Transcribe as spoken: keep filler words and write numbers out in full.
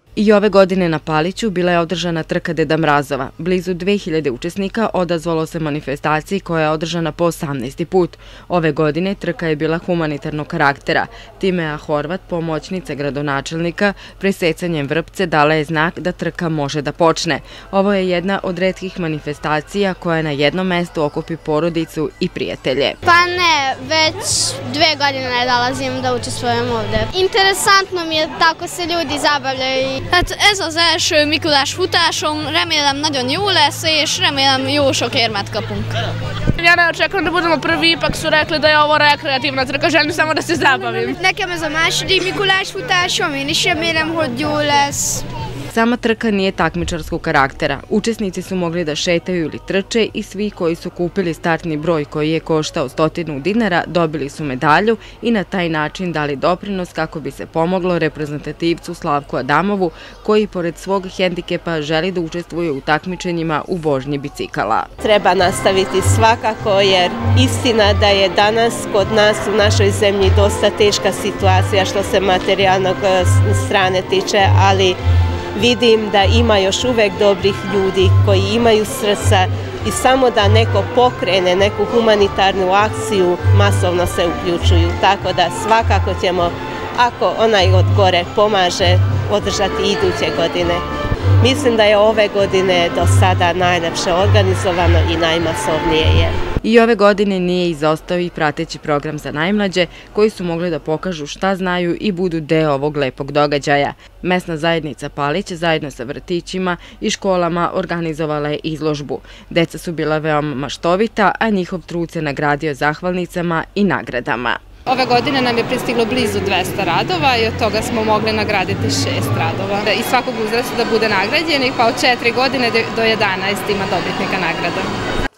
I ove godine na Paliću bila je održana trka Deda Mrazova. Blizu dve hiljade učesnika odazvalo se manifestaciji koja je održana po osamnaesti put. Ove godine trka je bila humanitarnog karaktera. Timea Horvat, pomoćnica gradonačelnika, presecanjem vrpce dala je znak da trka može da počne. Ovo je jedna od retkih manifestacija koja na jednom mestu okupi porodicu i prijatelje. Pa ne, već dve godine ne dolazim da učestvujem ovde. Interesantno mi je, tako se ljudi zabavljaju. Hát ez az első Mikulás futásom, remélem nagyon jó lesz, és remélem jó sok érmet kapunk. Ja ne očekujem da budemo prvi, ipak su rekli da je ovo rekreativna trka, želim samo da se zabavim. Nekem ez a második Mikulás futásom, én is remélem, hogy jó lesz. Sama trka nije takmičarskog karaktera. Učesnici su mogli da šetaju ili trče i svi koji su kupili startni broj koji je koštao stotinu dinara dobili su medalju i na taj način dali doprinos kako bi se pomoglo reprezentativcu Slavku Adamovu koji pored svog hendikepa želi da učestvuje u takmičenjima u vožnji bicikala. Treba nastaviti svakako jer istina da je danas kod nas u našoj zemlji dosta teška situacija što se materijalnog strane tiče, ali vidim da ima još uvek dobrih ljudi koji imaju srca i samo da neko pokrene neku humanitarnu akciju, masovno se uključuju. Tako da svakako ćemo, ako onaj od gore pomaže, održati iduće godine. Mislim da je ove godine do sada najlepše organizovano i najmasovnije je. I ove godine nije izostao i prateći program za najmlađe koji su mogli da pokažu šta znaju i budu deo ovog lepog događaja. Mesna zajednica Palić zajedno sa vrtićima i školama organizovala je izložbu. Deca su bila veoma maštovita, a njihov trud se nagradio zahvalnicama i nagradama. Ove godine nam je pristiglo blizu dvesta radova i od toga smo mogli nagraditi šest radova. I svakog uzrasta da bude nagrađenih, pa od četiri godine do jedanaest ima dobitnika nagrada.